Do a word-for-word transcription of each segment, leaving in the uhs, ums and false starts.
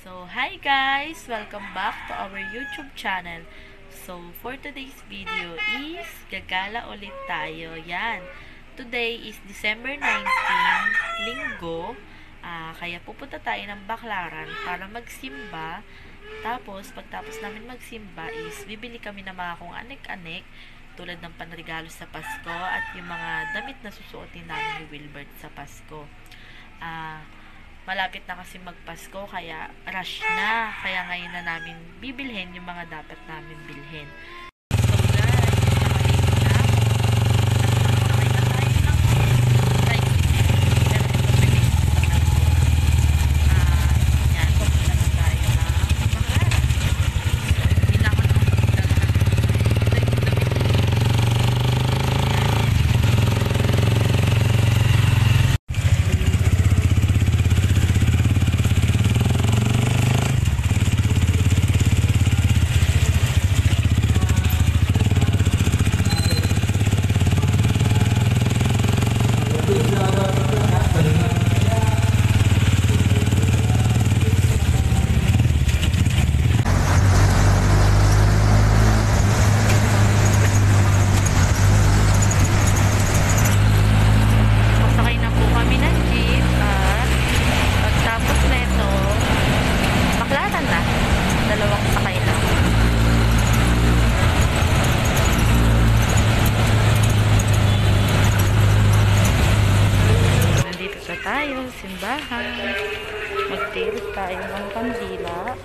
So, hi guys! Welcome back to our YouTube channel. So, for today's video is gagala ulit tayo. Yan. Today is December nineteenth, linggo. Uh, kaya pupunta tayo ng Baclaran para magsimba. Tapos, pagtapos namin magsimba is bibili kami ng mga kung anek-anek tulad ng panregalo sa Pasko at yung mga damit na susuotin namin ni Wilbert sa Pasko. Ah... Uh, Malapit na kasi magpasko, kaya rush na. Kaya ngayon na namin bibilhin yung mga dapat namin bilhin. So guys, nakalito na ako. At makakay na tayo lang din. Like, pero ito bilis lang lang din. Ah, yan, pupunta na tayo na Baclaran. Hindi na ako naman pupunta na. Ito yung damit. Tayo, simbahan. Magtiris tayo ng kandila.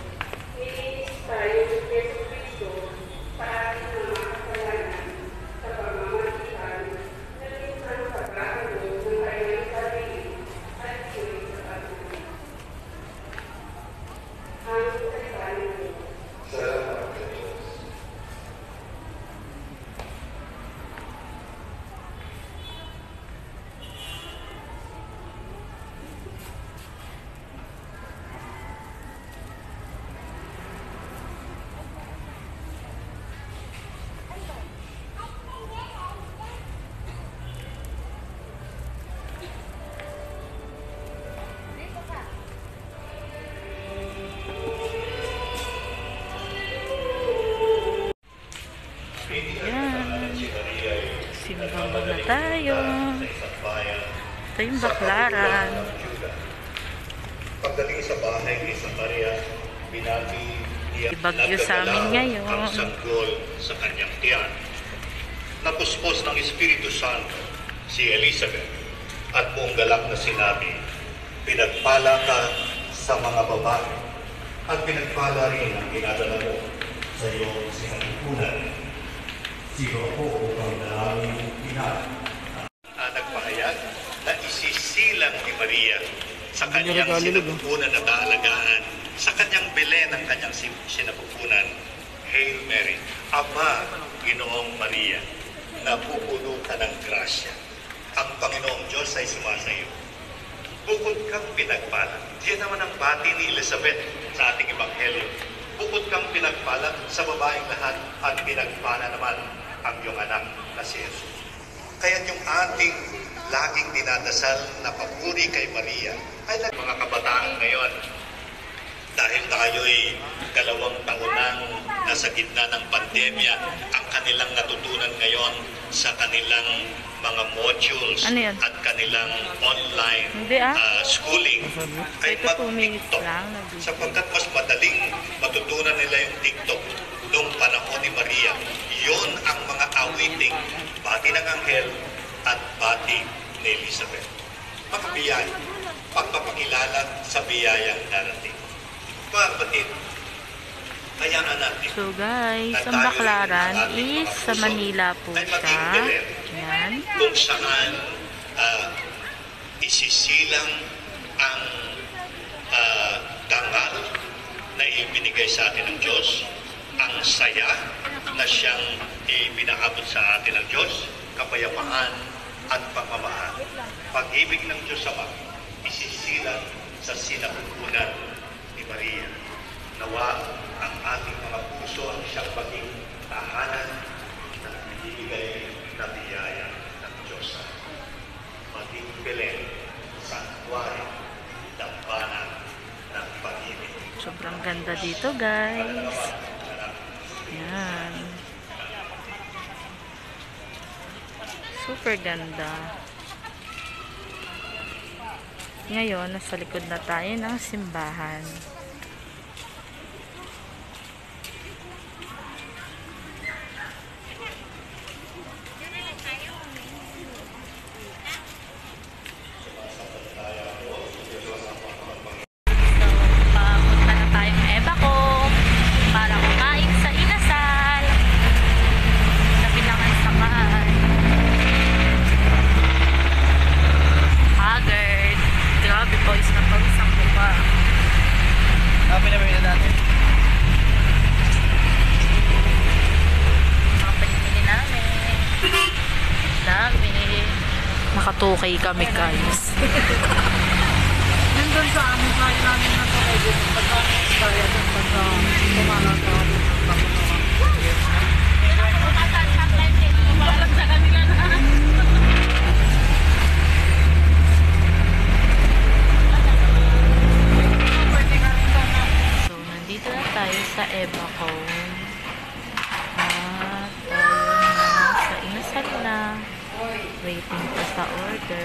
Simbang na tayo. Ito yung Baclaran. Pagdating sa bahay ni Samaria, binati niya Ibagyo sa amin ngayon. Ang sanggol sa kanyang tiyan. Napuspos ng Espiritu Santo si Elizabeth at buong galak na sinabi, pinagpala ka sa mga babae at pinagpala rin ang ginadala mo sa iyong sinapunan. Sino ako upang namin pinag uh, nagpahayag na isisilang ni Maria sa kanyang sinapupunan na kaalagaan, sa kanyang Belen ang kanyang sinapupunan. Hail Mary, Ama, Ginoong Maria, napupuno ka ng grasya. Ang Panginoong Diyos ay sumasayo. Bukod kang pinagpala. Diyan naman ang bati ni Elizabeth sa ating Ebanghelyo. Bukod kang pinagpala sa babaeng lahat at pinagpala naman ang iyong anak na si Jesus. Kaya yung ating laging dinadasal na papuri kay Maria ay mga kabataan ngayon. Dahil tayo'y dalawang taon nang nasa gitna ng pandemya, ang kanilang natutunan ngayon sa kanilang mga modules ano at kanilang online Hindi, ah. uh, schooling ay mag-TikTok. Sapagkat mas madaling matutunan nila yung TikTok noong panahon ni Maria. Yun ang mga awiting bati ng anghel at bati ni Elizabeth. Mga biyaya, pagpapakilala sa biyayang darating. Mga kapatid, kaya nga natin. So guys, ang Baclaran is sa Manila po siya. Yan. Kung saan uh, isisilang ang uh, dangal na ibinigay sa atin ng Diyos, ang saya na siyang ibinaabot sa atin ng Diyos, kapayapaan at pagmamahal. Pag-ibig ng Diyos Ama, isisilang sa sinapupunan ni Maria. Nawa ang ating mga puso ang siyang maging tahanan ng ibigay na biyaya ng Diyos. Maging Belen, santuario, dambana ng pag-ibig. Sobrang ganda dito, guys. Yan. Super ganda. Ngayon, nasa likod na tayo ng simbahan. Nakatukay kami, guys. Nandun sa amin, kain namin na sa kayo. Pagka-kaya at pagka-tumala sa amin. Sa kanila na. So, nandito na tayo sa Ebaco. At tayo na sa inasal na. Waiting pa sa order.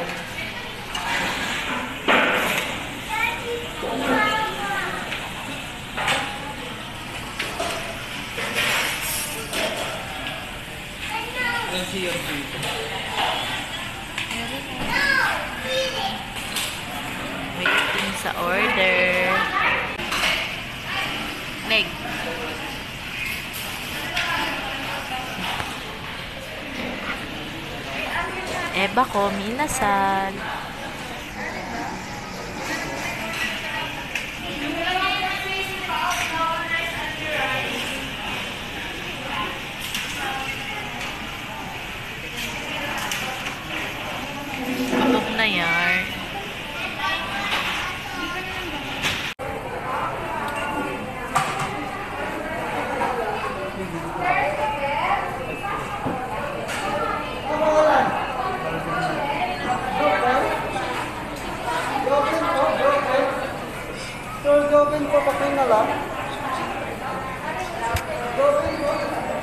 Waiting sa order. Meg. Ebaco, minasal. Kapag na yan. Gawin ko pa kayo na lang. Gawin ko.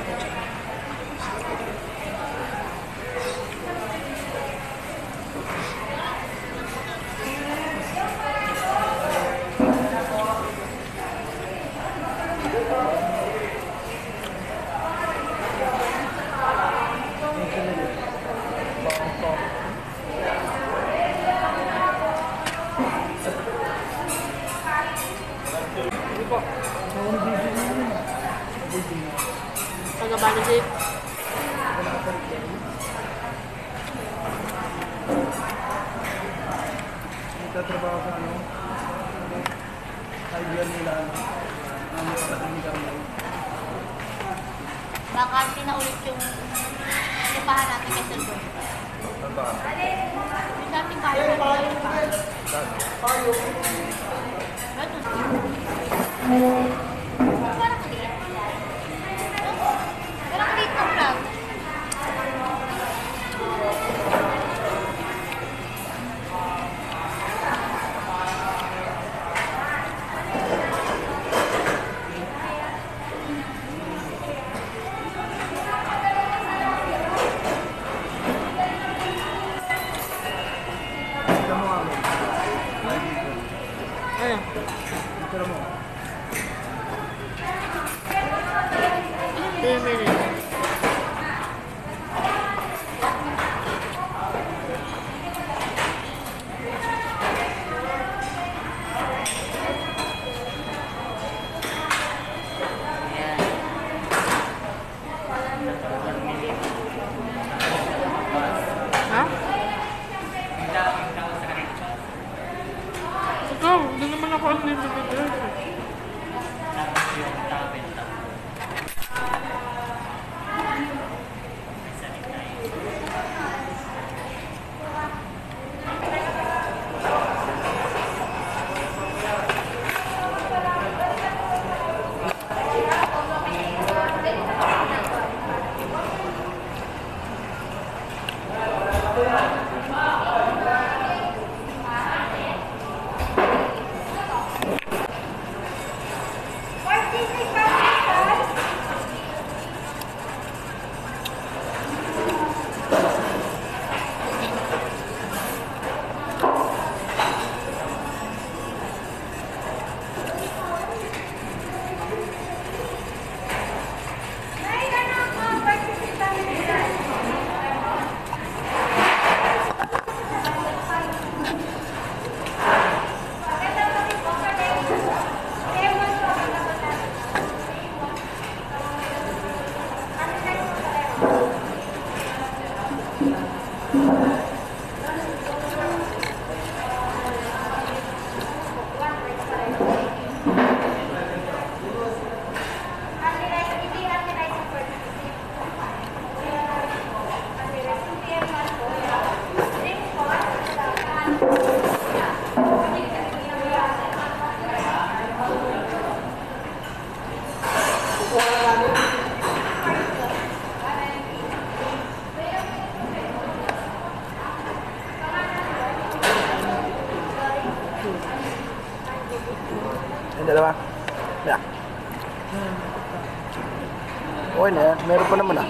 Pagkabalo jeep. Nagtatrabaho sa ano? Idea nila. Ano sa kanila mo? Baka pinaulit yung lupahan natin kay Sir Boy. Ano ba? Yung dating bahay natin na lupahan. Payo. Ganun. Parang maliit. Parang maliit na vlog. Ito mo ako. Ano? Ito mo. three minutes. Ha? Ikaw, hindi naman ako unlimited. Yung dalawa. Yeah. Okay na yan. Meron pa naman ah.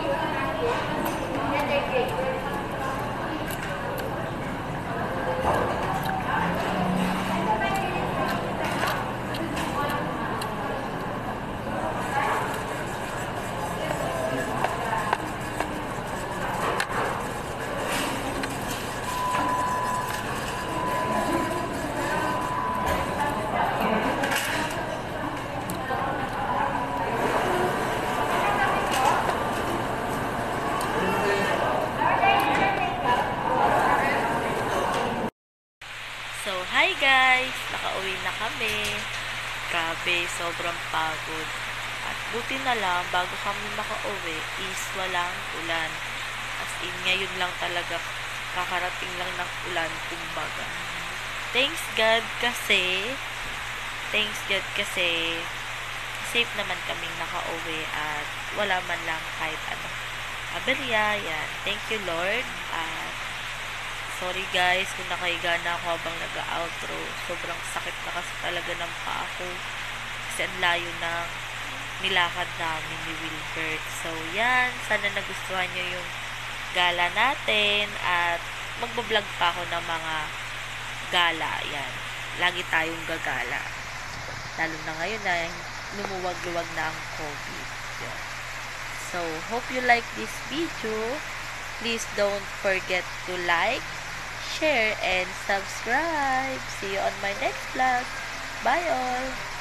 So, hi guys! Nakauwi na kami. Grabe, sobrang pagod. At buti na lang, bago kami makauwi, is walang ulan. As in, ngayon lang talaga, kakarating lang ng ulan, kumbaga. Thanks God kasi, thanks God kasi, safe naman kaming nakauwi at wala man lang kahit ano. Aberya, yan. Thank you Lord. At sorry guys kung nakahiga na ako habang nag-outro. Sobrang sakit na kasi talaga ng paa ko. Kasi ang layo ng nilakad namin ni Wilbert. So yan, sana nagustuhan nyo yung gala natin. At magbablog pa ako ng mga gala. Yan. Lagi tayong gagala. Lalo na ngayon na lumuwag-luwag na ang COVID. Yan. So, hope you like this video. Please don't forget to like, share, and subscribe. See you on my next vlog. Bye all!